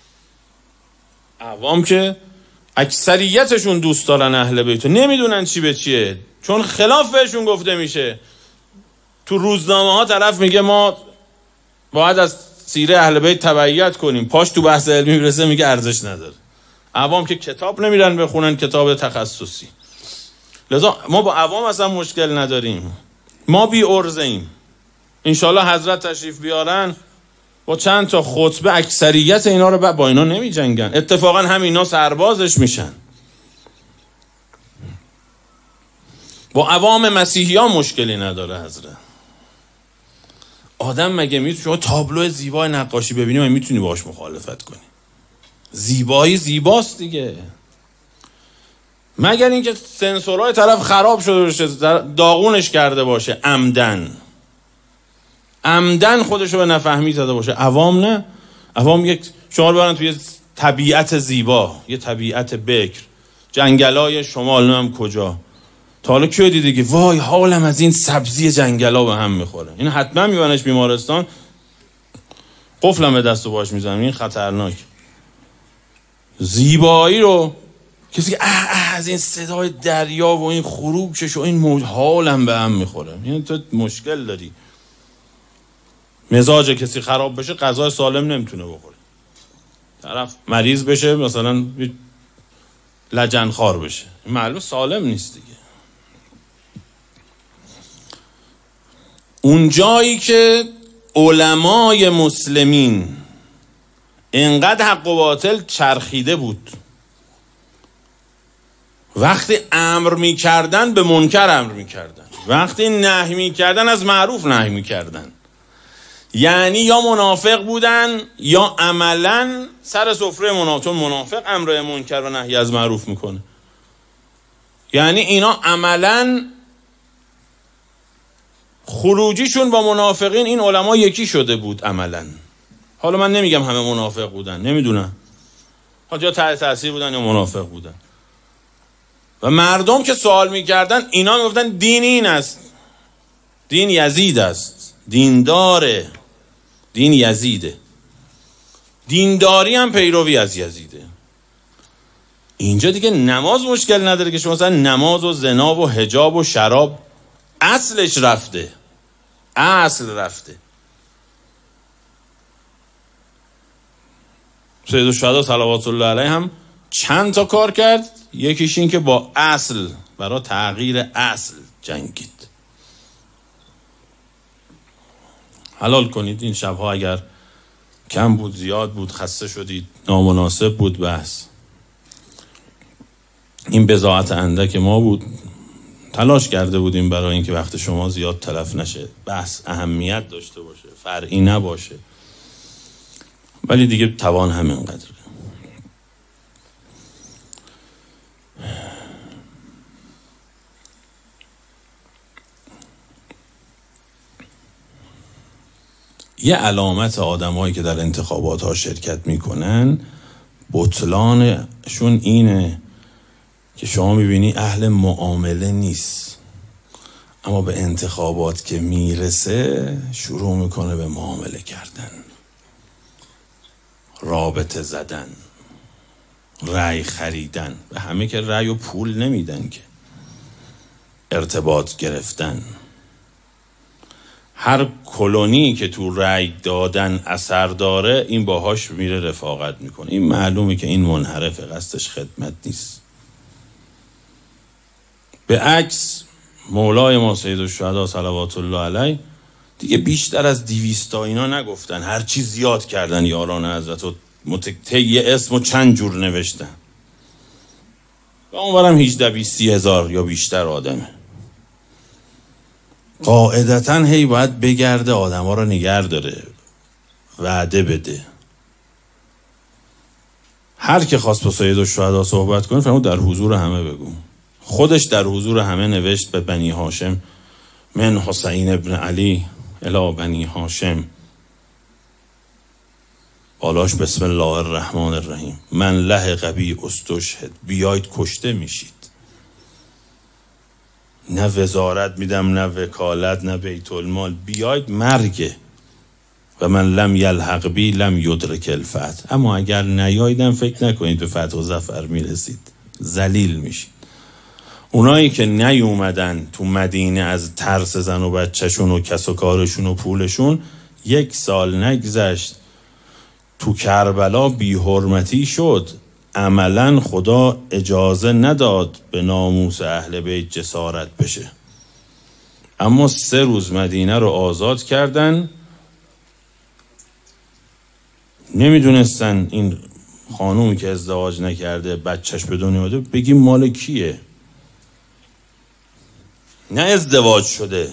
عوام که اکثریتشون دوست دارن اهل بیت، نمیدونن چی به چیه، چون خلاف بهشون گفته میشه. تو روزنامه ها طرف میگه ما باید از سیره اهل بیت تبعیت کنیم، پاش تو بحث علمی میرسه میگه ارزش نداره. عوام که کتاب نمیرن بخونن، کتاب تخصصی. لذا ما با عوام اصلا مشکل نداریم، ما بی ارزه ایم. انشالله حضرت تشریف بیارن با چند تا خطبه اکثریت اینا رو با اینا نمی جنگن. اتفاقا هم اینا سربازش میشن. با عوام مسیحی ها مشکلی نداره حضرت. آدم مگه میتونه شما تابلو زیبای نقاشی ببینی و میتونی باش مخالفت کنی؟ زیبایی زیباست دیگه، مگر اینکه سنسورهای طرف خراب شده باشه، داغونش کرده باشه، عمدن خودشو به نفهمی زده باشه. عوام نه. عوام یک شما رو برن توی طبیعت زیبا، یه طبیعت بکر، جنگلای شمال نمیم کجا. تا حالا کیو دیدی که وای حالم از این سبزی جنگلا به هم میخوره؟ این حتما میبرنش بیمارستان، قفلم به دست و باش میزنم، این خطرناک. زیبایی رو کسی که از این صدای دریا و این خروشش و این حالم به هم میخوره. این تو مشکل داری، مزاج کسی خراب بشه غذای سالم نمیتونه بخوره، طرف مریض بشه مثلا لجنخوار بشه، این معلوم سالم نیست دیگه. اون جایی که علمای مسلمین انقدر حق و باطل چرخیده بود، وقتی امر میکردن به منکر امر میکردن، وقتی نهی میکردن از معروف نهی میکردن. یعنی یا منافق بودن یا عملا سر سفره منافق، چون منافق امر منکر و نهی از معروف میکنه. یعنی اینا عملا خروجیشون با منافقین این علما یکی شده بود عملا. حالا من نمیگم همه منافق بودن، نمیدونم یا تحت تاثیر بودن یا منافق بودن. و مردم که سوال میکردن اینا میگفتن دین این است، دین یزید است، دین داره، دین یزیده، دینداری هم پیروی از یزیده. اینجا دیگه نماز مشکل نداره که شما مثلا نماز و زنا و حجاب و شراب اصلش رفته، اصل رفته. سیدالشهدا صلوات الله علیه هم چند تا کار کرد، یکیش این که با اصل، برای تغییر اصل جنگید. حلال کنید این شبها، اگر کم بود زیاد بود خسته شدید نامناسب بود بحث. این بضاعت اندک ما بود، تلاش کرده بودیم برای اینکه وقت شما زیاد تلف نشه، بحث اهمیت داشته باشه، فرعی نباشه، ولی دیگه توان همینقدره. یه علامت آدمایی که در انتخابات ها شرکت میکنن بطلانشون اینه که شما میبینی اهل معامله نیست، اما به انتخابات که میرسه شروع میکنه به معامله کردن، رابطه زدن، رأی خریدن. به همه که رأی و پول نمیدن که، ارتباط گرفتن. هر کلونی که تو رأی دادن اثر داره این باهاش میره رفاقت میکنه. این معلومه که این منحرفه، قصدش خدمت نیست. به عکس مولای ما سیدالشهدا صلوات الله علیه دیگه بیشتر از 200 تا اینا نگفتن، هر چی زیاد کردن یاران حضرت و طی اسم و چند جور نوشتن و اونورم 18-20 هزار یا بیشتر آدمه. قاعدتاً هی باید بگرده آدم ها رو نگر داره، وعده بده. هر که خواست با سیدالشهدا صحبت کنه فرمود در حضور همه بگو. خودش در حضور همه نوشت به بنی هاشم من حسین ابن علی الی بنی هاشم، بالاش بسم الله الرحمن الرحیم، من لحق بی استشهد، بیاید کشته میشید. نه وزارت میدم، نه وکالت، نه بیت المال، بیاید مرگه. و من لم یلحق بی لم یدرک الفتح، اما اگر نیایدم فکر نکنید به فتح و ظفر میرسید، ذلیل میشید. اونایی که نیومدن تو مدینه از ترس زن و بچهشون و کس و کارشون و پولشون، 1 سال نگذشت تو کربلا بی حرمتی شد. عملا خدا اجازه نداد به ناموس اهل بیت جسارت بشه، اما 3 روز مدینه رو آزاد کردن. نمیدونستن این خانومی که ازدواج نکرده بچهش به دنیا اومده بگیم مال کیه، نه ازدواج شده.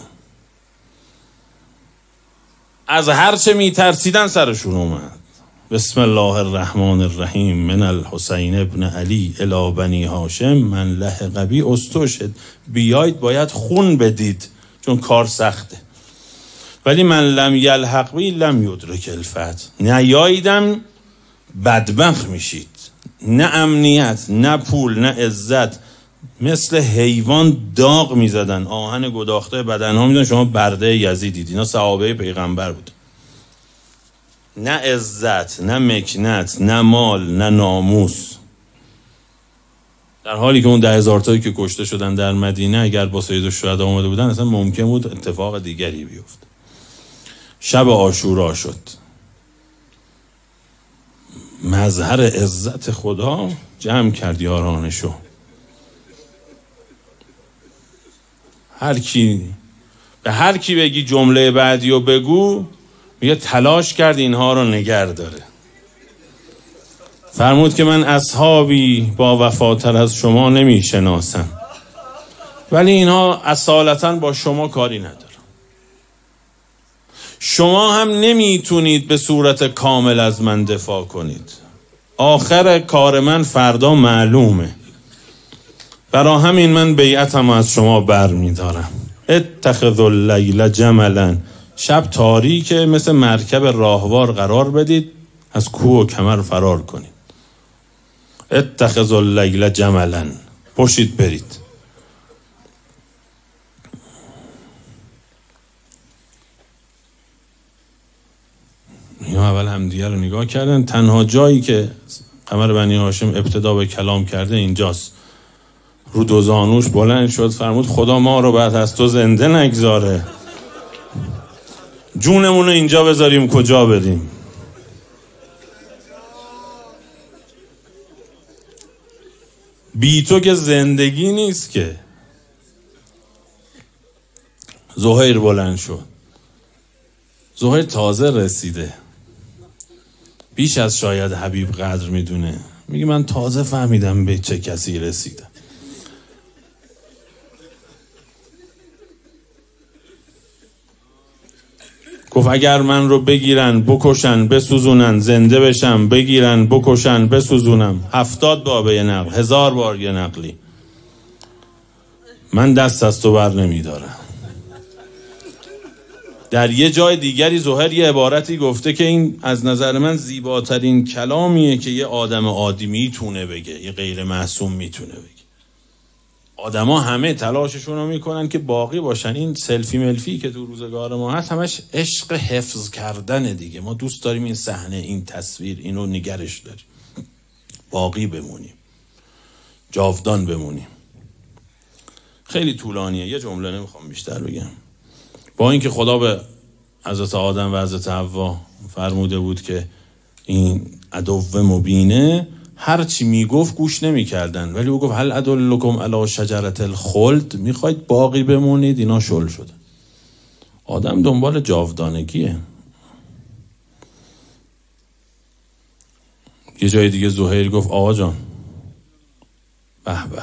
از هرچه میترسیدن سرشون اومد. بسم الله الرحمن الرحیم من الحسین ابن علی الی بنی هاشم من لحق بی استشهد، بیاید باید خون بدید چون کار سخته. ولی من لم یلحق بی لم یدرک الفتح، نیاییدم بدبخت میشید. نه امنیت، نه پول، نه عزت. مثل حیوان داغ میزدن، آهن گداخته بدنها میدن. شما برده یزیدید، اینا صحابه پیغمبر بود. نه عزت، نه مکنت، نه مال، نه ناموس. در حالی که اون 10,000 تایی که کشته شدن در مدینه اگر با سید الشهدا اومده بودن اصلا ممکن بود اتفاق دیگری بیفت. شب عاشورا شد، مظهر عزت خدا جمع کرد یارانشو. به هر کی بگی جمله بعدی رو بگو، میگه تلاش کرد اینها رو نگر داره. فرمود که من اصحابی با وفاتر از شما نمی شناسم، ولی اینها اصالتا با شما کاری ندارن. شما هم نمیتونید به صورت کامل از من دفاع کنید. آخر کار من فردا معلومه. برای همین من بیعتم از شما بر میدارم. اتخذوا اللیل جملا. شب تاریکه، مثل مرکب راهوار قرار بدید، از کوه و کمر فرار کنید. اتخذوا اللیل جملا. پشید برید. اینا اول همدیگه رو نگاه کردن. تنها جایی که قمر بنی هاشم ابتدا به کلام کرده اینجاست. رو دو زانوش بلند شد، فرمود خدا ما رو بعد از تو زنده نگذاره. جونمون رو اینجا بذاریم کجا بدیم؟ بی تو که زندگی نیست که. زهیر بلند شد. زهیر تازه رسیده، بیش از شاید حبیب قدر میدونه. میگه من تازه فهمیدم به چه کسی رسیدم. گفت اگر من رو بگیرن بکشن بسوزونن زنده بشم، بگیرن بکشن بسوزونم 70 بار به یه نقل، 1000 بار یه نقلی، من دست از تو بر نمیدارم. در یه جای دیگری زهیر یه عبارتی گفته که این از نظر من زیباترین کلامیه که یه آدم عادی میتونه بگه، یه غیر معصوم میتونه بگه. آدما همه تلاششون رو میکنن که باقی باشن. این سلفی ملفی که تو روزگار ما هست همش عشق حفظ کردن دیگه. ما دوست داریم این صحنه، این تصویر، اینو نگرش داریم، باقی بمونیم، جاودان بمونیم. خیلی طولانیه، یه جمله نمیخوام بیشتر بگم. با اینکه خدا به حضرت آدم و حضرت حوا فرموده بود که این عدو مبینه، هر چی میگفت گوش نمیکردن، ولی او گفت هل ادلکم علی شجرة الخلد، میخواید باقی بمونید؟ اینا شل شدن. آدم دنبال جاودانگیه. یه جای دیگه زهیر گفت آقا جان به به،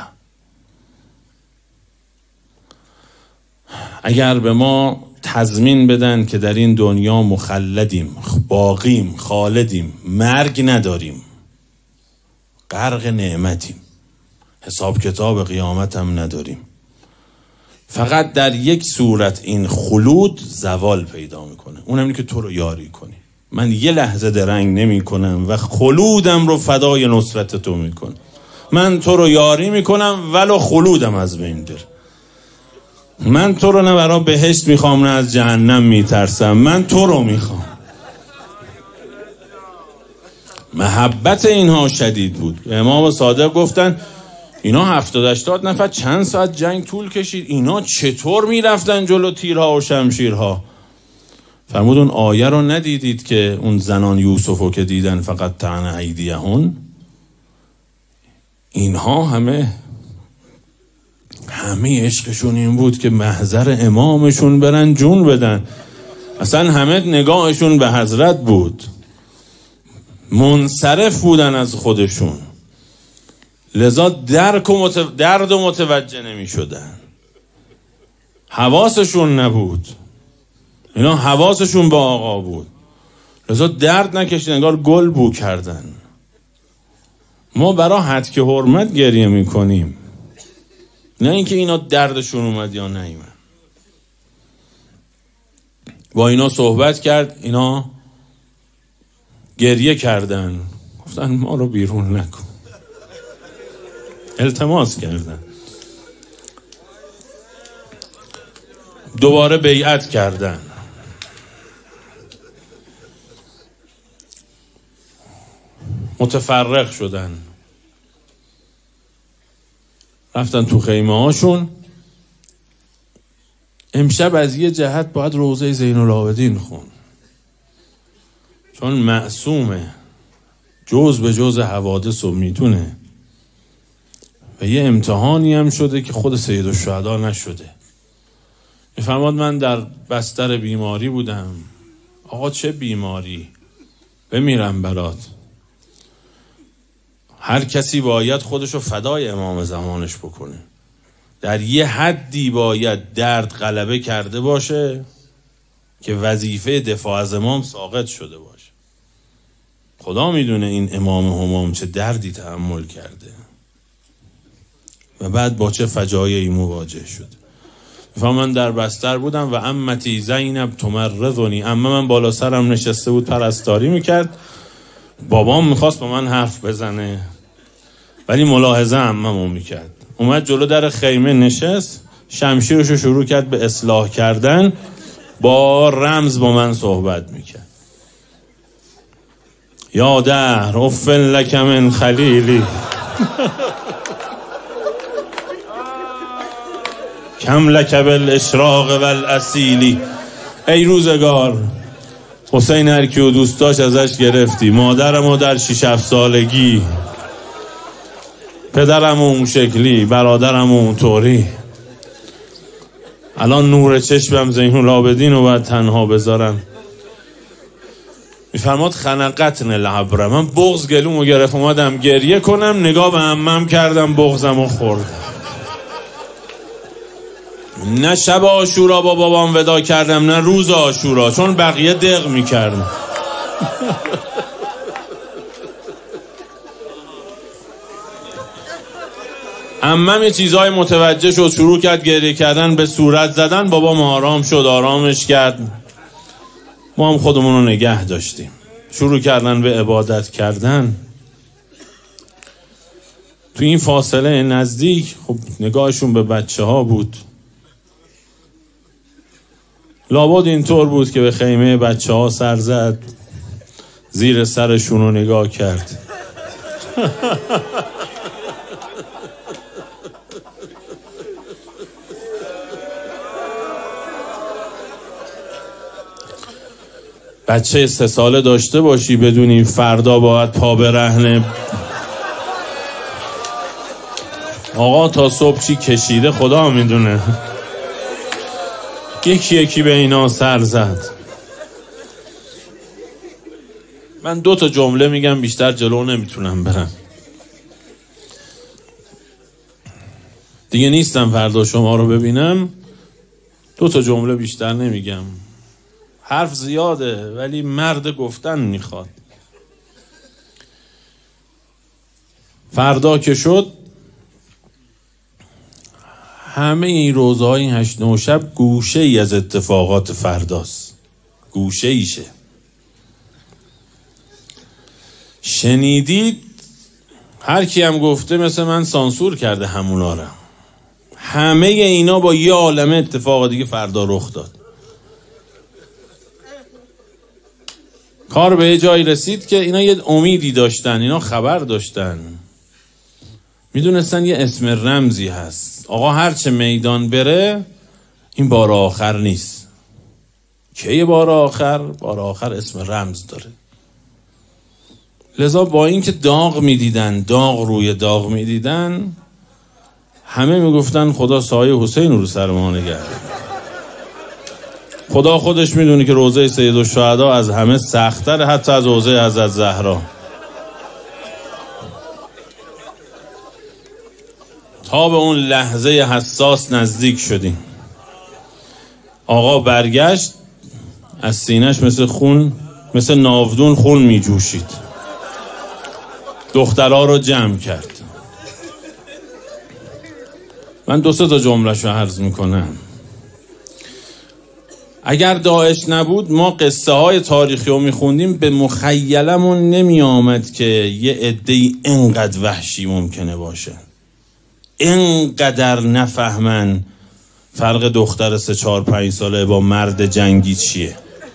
اگر به ما تضمین بدن که در این دنیا مخلدیم، باقیم، خالدیم، مرگ نداریم، غرق نعمتیم، حساب کتاب قیامت هم نداریم، فقط در یک صورت این خلود زوال پیدا میکنه، اونم اینه که تو رو یاری کنی. من یه لحظه درنگ نمی کنم و خلودم رو فدای نصرت تو میکنم. من تو رو یاری میکنم ولو خلودم از بین بره. من تو رو نه برای بهشت میخوام نه از جهنم میترسم، من تو رو میخوام. محبت اینها شدید بود. امام صادق گفتن اینا 70-80 نفر چند ساعت جنگ طول کشید، اینا چطور میرفتن جلو تیرها و شمشیرها؟ فرمود اون آیه رو ندیدید که اون زنان یوسفو که دیدن فقط طعن ایدیهن، اینها همه عشقشون این بود که محضر امامشون برن جون بدن. اصلا همه نگاهشون به حضرت بود، منصرف بودن از خودشون، لذا درد و متوجه نمی شدن. حواسشون نبود، اینا حواسشون به آقا بود، لذا درد نکشیدن، انگار گل بو کردن. ما برای حد که حرمت گریه میکنیم، نه اینکه اینا دردشون اومد یا نیومد. با اینا صحبت کرد، اینا گریه کردن. گفتن ما رو بیرون نکن. التماس کردن. دوباره بیعت کردن. متفرق شدن، رفتن تو خیمه هاشون. امشب از یه جهت باید روضه زین العابدین خون، چون معصومه، جز به جز حوادث رو میدونه و یه امتحانی هم شده که خود سیدالشهدا نشده. میفرماد من در بستر بیماری بودم. آقا چه بیماری؟ بمیرم برات. هر کسی باید خودشو فدای امام زمانش بکنه. در یه حدی باید درد غلبه کرده باشه که وظیفه دفاع از امام ساقط شده باشه. خدا میدونه این امام همام چه دردی تحمل کرده و بعد با چه فجایعی مواجه شد. من در بستر بودم و عمتی زینب تمرضنی، عمه من بالا سرم نشسته بود پرستاری میکرد. بابام میخواست با من حرف بزنه ولی ملاحظه عمه‌مو میکرد. اومد جلو در خیمه نشست، شمشیرشو شروع کرد به اصلاح کردن، با رمز با من صحبت میکرد. یا دهر افن لک من خلیلی کم لک بالاشراق والاصیلی. ای روزگار، حسین هر کیو دوست داشت ازش گرفتی. مادرمو در 6-7 سالگی، پدرمو اون شکلی، برادرمو اون طوری. الان نور چشمم زین العابدین رو باید تنها بذارم. میفرماد خنقتن العبره، من بغض گلومو گرفت، اومدم گریه کنم، نگاه به عمم کردم، بغضمو خوردم. نه شب عاشورا با بابام ودا کردم، نه روز عاشورا، چون بقیه دق میکردم. عمم یه چیزای متوجه شد، شروع کرد گریه کردن، به صورت زدن. بابام آرام شد، آرامش کرد. ما هم خودمون رو نگه داشتیم. شروع کردن به عبادت کردن. تو این فاصله نزدیک خب نگاهشون به بچه ها بود. لابد اینطور بود که به خیمه بچه ها سر زد، زیر سرشون رو نگاه کرد. بچه 3 ساله داشته باشی بدونی فردا باید پا برهنه. آقا تا صبح چی کشیده خدا میدونه. یکی یکی به اینا سر زد. من 2 تا جمله میگم، بیشتر جلو نمیتونم برم. دیگه نیستم فردا شما رو ببینم. 2 تا جمله بیشتر نمیگم. حرف زیاده ولی مرد گفتن میخواد. فردا که شد، همه این روزهای این 8-9 شب گوشه ای از اتفاقات فرداست. گوشه ایشه. شنیدید؟ هر کی هم گفته مثل من سانسور کرده همونا رو. همه اینا با یه عالمه اتفاق دیگه فردا رخ داد. کار به یه جایی رسید که اینا یه امیدی داشتن، اینا خبر داشتن، میدونستن یه اسم رمزی هست. آقا هرچه میدان بره این بار آخر نیست. که بار آخر؟ بار آخر اسم رمز داره. لذا با این که داغ میدیدن، داغ روی داغ میدیدن، همه میگفتن خدا سایه حسین رو سر ما نگه. خدا خودش میدونه که روضه سیدالشهدا از همه سخت‌تره، حتی از روضه حضرت زهرا. تا به اون لحظه حساس نزدیک شدیم. آقا برگشت، از سینه‌اش مثل خون، مثل ناودون خون می جوشید. دخترها رو جمع کرد. من 2-3 تا جمله‌شو عرض میکنم. اگر داعش نبود ما قصه های تاریخی رو میخوندیم به مخیلمون نمی آمد که یه عده‌ای اینقدر وحشی ممکنه باشه، اینقدر نفهمن فرق دختر 3-4-5 ساله با مرد جنگی چیه.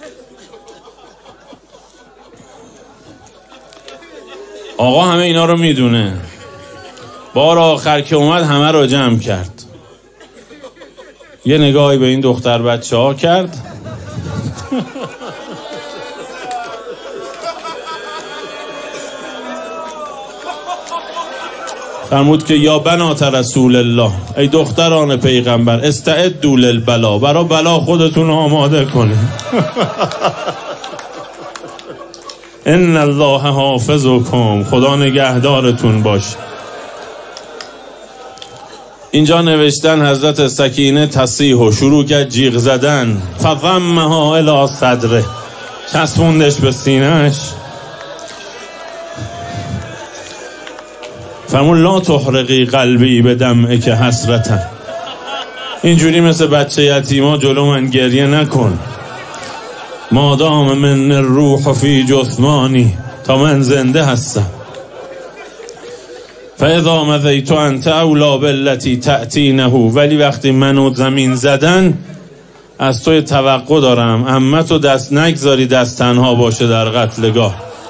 آقا همه اینا رو میدونه. بار آخر که اومد همه رو جمع کرد، یه نگاهی به این دختر بچه ها کرد، فرمود که یا بنات رسول الله، ای دختران پیغمبر، استعدوا للبلا، برای بلا خودتون آماده کنید. ان الله حافظکم، خدا نگهدارتون باشه. اینجا نوشتن حضرت سکینه تصیح و شروع کرد جیغ زدن، فضمها الی صدره، چسبوندش به سینهش، فرمون لا تحرقی قلبی به دمعک حسرتا، اینجوری مثل بچه یتیما جلو من گریه نکن، مادام من الروح فی جثمانی، تا من زنده هستم. فاذا مضیت انت اولی بالتی تأتینه، ولی وقتی منو زمین زدن از توی توقع دارم عمتو دست نگذاری دست تنها باشه در قتلگاه.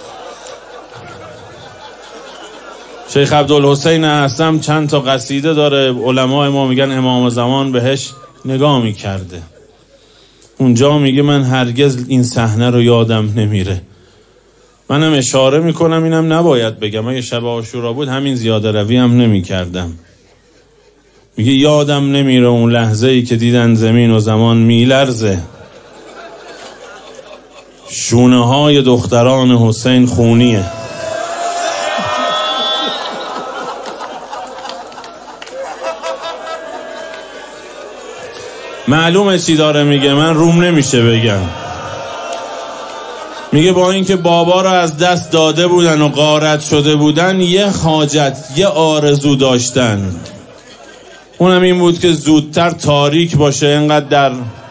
شیخ عبدالحسین اعظم چند تا قصیده داره، علمای ما میگن امام زمان بهش نگاه میکرده، اونجا میگه من هرگز این صحنه رو یادم نمیره. منم اشاره میکنم اینم نباید بگم، اگه شب عاشورا بود همین زیاده روی هم نمیکردم. میگه یادم نمیره اون لحظه ای که دیدن زمین و زمان میلرزه، شونه های دختران حسین خونیه. معلومه چی داره میگه، من روم نمیشه بگم. میگه با اینکه بابا رو از دست داده بودن و غارت شده بودن، یه حاجت، یه آرزو داشتن، اونم این بود که زودتر تاریک باشه، اینقدر در